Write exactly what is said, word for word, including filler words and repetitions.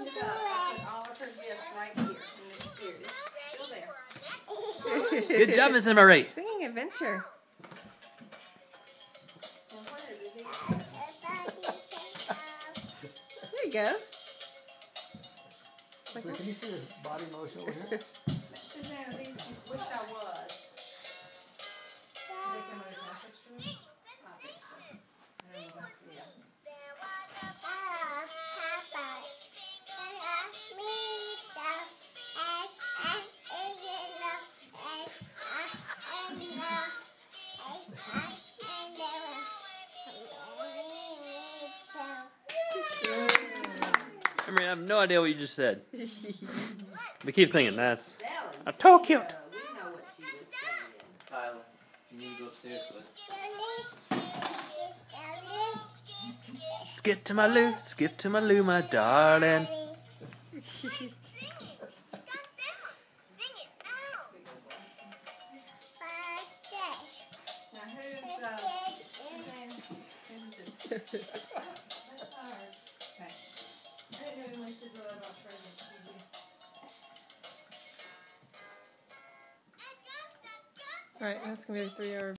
opened it up. I put all of her gifts right here in this spirit. It's still there. Good job, Miss Emery. Singing adventure. There you go. So can you see his body motion over here? Susanna, these wish I was. Did they come out of graphics to it? I think so. I don't know. That's, yeah. Emery, I have no idea what you just said. We keep thinking that's uh, too cute. We know what she was saying. Tyler, you need to go upstairs, bud. Skip to my loo, skip to my loo, my darling. Now who's, uh, Suzanne, whose is this? That's ours. Okay. I didn't know anyone was about presents. Did you? Alright, that's going to be a three hour